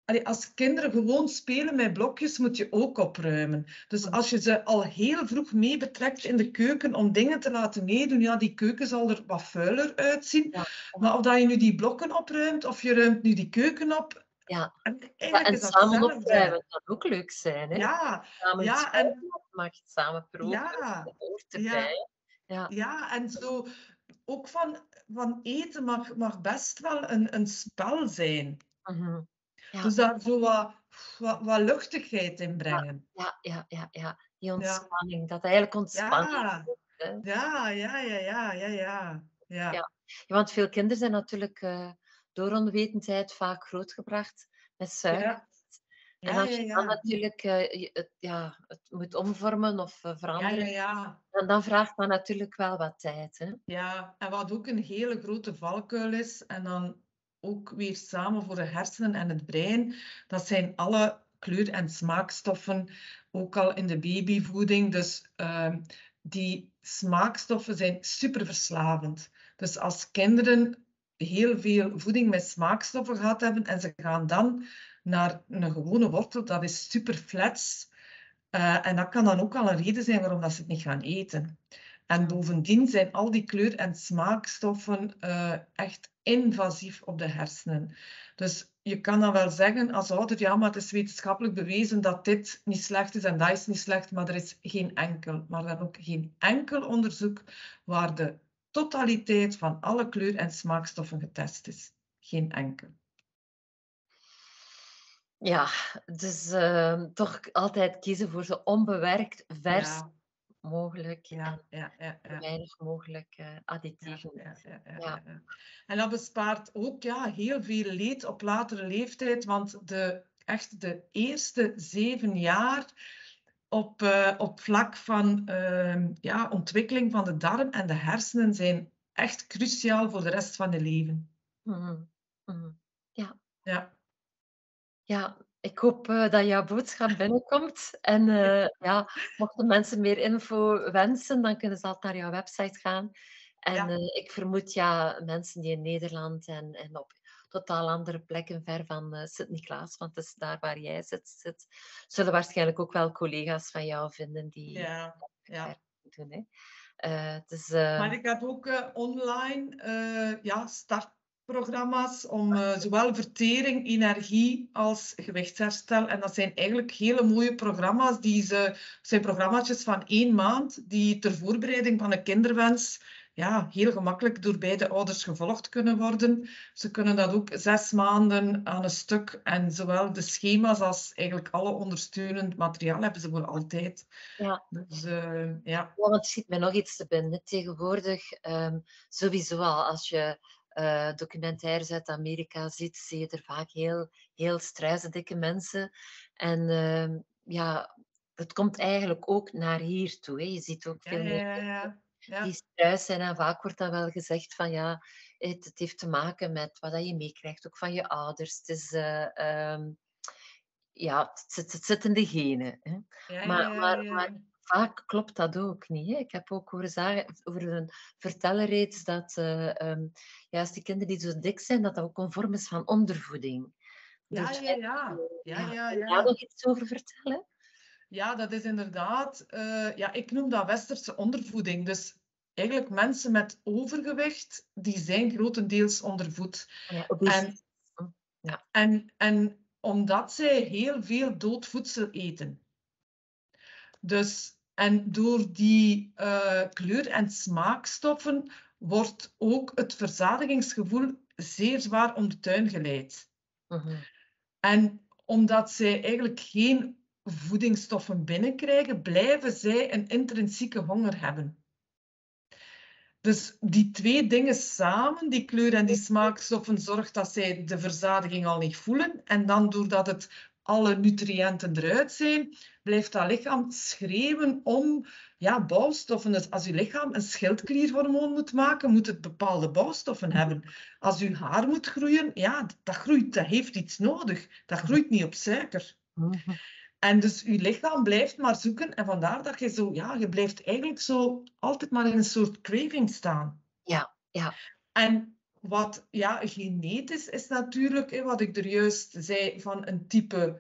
allee, als kinderen gewoon spelen met blokjes, moet je ook opruimen. Dus als je ze al heel vroeg mee betrekt in de keuken om dingen te laten meedoen, ja, die keuken zal er wat vuiler uitzien. Ja, Maar of dat je nu die blokken opruimt, of je ruimt nu die keuken op, ja. en Ja, eigenlijk en is dat samen hetzelfde. opruimen kan ook leuk zijn, hè? Ja, Samen ja, en schuiven, je mag samen proeven, ja, dat hoort ja, erbij. Ja. ja, en zo ook van, van eten mag, mag best wel een, een spel zijn. Mhm. Dus Ja, daar zo wat, wat, wat luchtigheid in ja, brengen. ja, ja, ja, ja. Die Ja, ontspanning, dat eigenlijk ontspanning ja, is, hè? ja, ja, ja, ja, ja, ja, ja, Ja. Ja, want veel kinderen zijn natuurlijk uh, door onwetendheid vaak grootgebracht met suiker. ja, En ja, als ja, je dan ja, natuurlijk uh, je, het, ja, het moet omvormen of uh, ja, ja, veranderen, ja. dan, dan vraagt dat natuurlijk wel wat tijd. Hè? Ja, en wat ook een hele grote valkuil is, en dan ook weer samen voor de hersenen en het brein, dat zijn alle kleur- en smaakstoffen, ook al in de babyvoeding. Dus uh, die smaakstoffen zijn superverslavend. Dus als kinderen heel veel voeding met smaakstoffen gehad hebben en ze gaan dan naar een gewone wortel, dat is super flats. Uh, en dat kan dan ook al een reden zijn waarom dat ze het niet gaan eten. En bovendien zijn al die kleur- en smaakstoffen uh, echt invasief op de hersenen. Dus je kan dan wel zeggen als ouder, ja, maar het is wetenschappelijk bewezen dat dit niet slecht is en dat is niet slecht, maar er is geen enkel, maar dan ook geen enkel onderzoek waar de totaliteit van alle kleur- en smaakstoffen getest is. Geen enkel. Ja, dus uh, toch altijd kiezen voor zo onbewerkt, vers Ja, mogelijk ja, en ja, ja, zo ja. weinig mogelijk uh, Ja, additieven. ja, ja, ja, Ja. ja. En dat bespaart ook ja, heel veel leed op latere leeftijd, want de, echt de eerste zeven jaar op, uh, op vlak van uh, ja, ontwikkeling van de darm en de hersenen zijn echt cruciaal voor de rest van je leven. Mm-hmm. Mm-hmm. Ja. Ja. Ja, ik hoop uh, dat jouw boodschap binnenkomt. En uh, ja, mochten mensen meer info wensen, dan kunnen ze altijd naar jouw website gaan. En Ja. uh, ik vermoed, ja, mensen die in Nederland en, en op totaal andere plekken ver van uh, Sint-Niklaas, want het is daar waar jij zit, zit, zullen waarschijnlijk ook wel collega's van jou vinden die Ja. Ja. werk doen. Hè. Uh, dus, uh, Maar ik heb ook uh, online uh, ja, startprogramma's om uh, zowel vertering, energie als gewichtsherstel. En dat zijn eigenlijk hele mooie programma's. Die ze, zijn programma's van één maand die ter voorbereiding van een kinderwens ja, heel gemakkelijk door beide ouders gevolgd kunnen worden. Ze kunnen dat ook zes maanden aan een stuk. En zowel de schema's als eigenlijk alle ondersteunend materiaal hebben ze voor altijd. ja. Dus uh, ja. Ja, want er schiet mij nog iets te binnen. Tegenwoordig, um, sowieso al, als je uh, documentaires uit Amerika ziet, zie je er vaak heel, heel struizendikke mensen. En uh, ja, het komt eigenlijk ook naar hier toe. Hè. Je ziet ook Ja, veel ja, meer ja, mensen ja. die struis zijn. En vaak wordt dan wel gezegd van ja, het, het heeft te maken met wat je meekrijgt, ook van je ouders. Het is... Uh, um, ja, het zit, het zit in de genen. Hè. Ja, ja, Maar, ja, maar, ja, maar ja. vaak klopt dat ook niet. Hè. Ik heb ook horen zeggen, over een verteller reeds dat uh, um, juist die kinderen die zo dik zijn, dat dat ook een vorm is van ondervoeding. Ja, Dus, ja, ja. Ja, ja, ja, kan je daar nog ja. iets over vertellen? Ja, dat is inderdaad... Uh, ja, ik noem dat westerse ondervoeding. Dus eigenlijk mensen met overgewicht, die zijn grotendeels ondervoed. Ja, En, ja. en, en omdat zij heel veel dood voedsel eten. Dus, en door die uh, kleur- en smaakstoffen wordt ook het verzadigingsgevoel zeer zwaar om de tuin geleid. Mm-hmm. En omdat zij eigenlijk geen voedingsstoffen binnenkrijgen, blijven zij een intrinsieke honger hebben. Dus die twee dingen samen, die kleur en die smaakstoffen, zorgt dat zij de verzadiging al niet voelen. En dan doordat het alle nutriënten eruit zijn, blijft dat lichaam schreeuwen om ja, bouwstoffen. Dus als je lichaam een schildklierhormoon moet maken, moet het bepaalde bouwstoffen hebben. Als je haar moet groeien, ja, dat groeit, dat heeft iets nodig. Dat groeit niet op suiker. Mm-hmm. En dus je lichaam blijft maar zoeken. En vandaar dat je zo, ja, je blijft eigenlijk zo altijd maar in een soort craving staan. Ja, ja. En wat ja, genetisch is natuurlijk, hè, wat ik er juist zei, van een type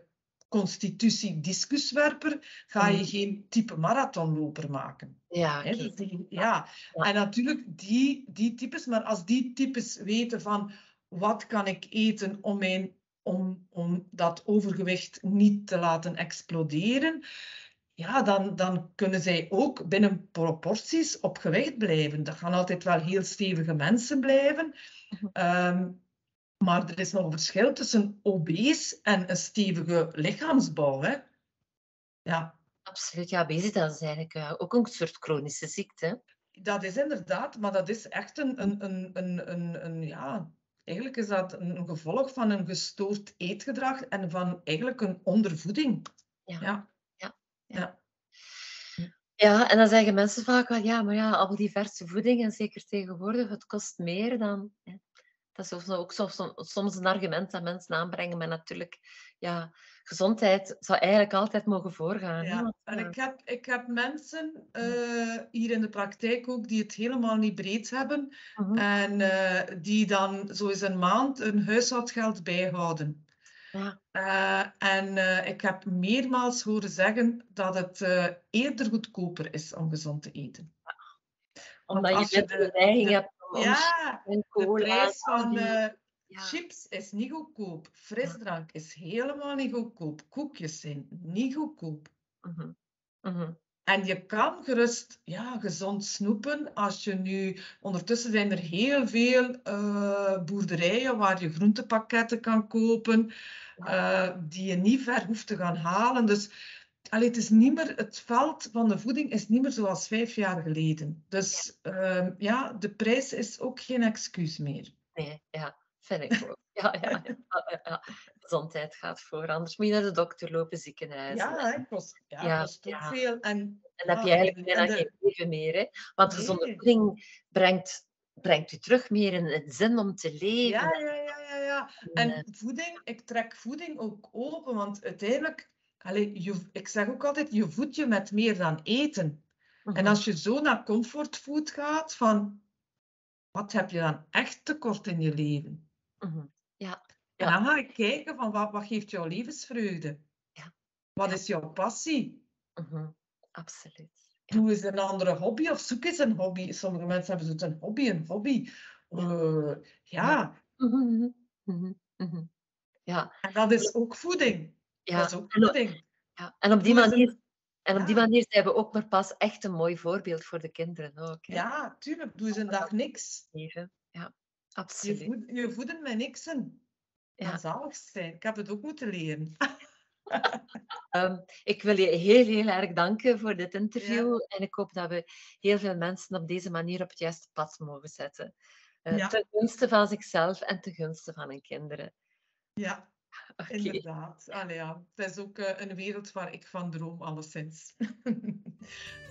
constitutie-discuswerper, ga Mhm. je geen type marathonloper maken. Ja, Hè, oké. dus die- Ja, ja, ja. en natuurlijk die, die types, maar als die types weten van wat kan ik eten om, mijn, om, om dat overgewicht niet te laten exploderen, ja, dan, dan kunnen zij ook binnen proporties op gewicht blijven. Dat gaan altijd wel heel stevige mensen blijven. Mhm. Ehm, maar er is nog een verschil tussen obese en een stevige lichaamsbouw. Hè? Ja, Absoluut. Ja, obesitas is eigenlijk eh, ook een soort chronische ziekte. dat is inderdaad, maar dat is echt een, een, een, een, een, een ja, eigenlijk is dat een gevolg van een gestoord eetgedrag en van eigenlijk een ondervoeding. Ja, Ja, ja, ja. ja. Ja, en dan zeggen mensen vaak wel, ja, maar ja, al die verse voeding, en zeker tegenwoordig, het kost meer dan... Hè. Dat is ook ook soms, soms een argument dat mensen aanbrengen, maar natuurlijk, ja, gezondheid zou eigenlijk altijd mogen voorgaan. Hè? Ja, Want, en ja, ik heb, ik heb mensen uh, hier in de praktijk ook die het helemaal niet breed hebben mhm, en uh, die dan zo eens een maand hun huishoudgeld bijhouden. ja, Uh, en uh, ik heb meermaals horen zeggen dat het uh, eerder goedkoper is om gezond te eten. Want omdat je als je minder de de, neiging de, hebt om, om chips ja, en de cola en prijs al van die... uh, Ja, chips is niet goedkoop, ja, frisdrank is helemaal niet goedkoop, koekjes zijn niet goedkoop. mhm, mhm, En je kan gerust ja, gezond snoepen als je nu... Ondertussen zijn er heel veel uh, boerderijen waar je groentepakketten kan kopen, uh, die je niet ver hoeft te gaan halen. Dus allee, het, is niet meer, het veld van de voeding is niet meer zoals vijf jaar geleden. ja, Dus uh, ja, de prijs is ook geen excuus meer. nee, ja, vind ik ook. Ja, ja, ja, ja, ja. Gezondheid gaat voor, anders moet je naar de dokter lopen, ziekenhuizen. Ja, het kost, ja, Ja, kost ook ja. veel. En, En dan heb je ja, eigenlijk en, en bijna geen de... leven meer, hè. Want gezonde Nee. voeding brengt, brengt u terug meer in het zin om te leven. Ja, ja, ja, ja, ja. En, En voeding, ik trek voeding ook open, want uiteindelijk, allee, je, ik zeg ook altijd, je voedt je met meer dan eten. En mhm, als je zo naar comfortfood gaat, van wat heb je dan echt tekort in je leven? mhm. Ja, En ja, dan ga ik kijken van wat, wat geeft jouw levensvreugde? ja, Wat ja. is jouw passie? Mhm. Absoluut. Ja, Doe eens een andere hobby of zoek eens een hobby. Sommige mensen hebben zo'n een hobby, een hobby. ja, Uh, ja. ja, Mhm, mhm, mhm, mhm. Ja, en dat is ook voeding. Dat is ja. ook En, o- voeding. ja. En op die Doe eens manier, een... en op die Ja, manier zijn we ook maar pas echt een mooi voorbeeld voor de kinderen ook, hè. ja, tuurlijk. Doe eens een Om dat dag niks. te geven. Ja, Je, absoluut. voed, je voeden met niksen. Kan Ja. zalig zijn. Ik heb het ook moeten leren. Ehm, ik wil je heel, heel erg danken voor dit Ja, interview en ik hoop dat we heel veel mensen op deze manier op het juiste pad mogen zetten. Eh, ja, ten gunste van zichzelf en ten gunste van hun kinderen. ja, Oké. inderdaad. Allee, ja. Het is ook uh, een wereld waar ik van droom, alleszins.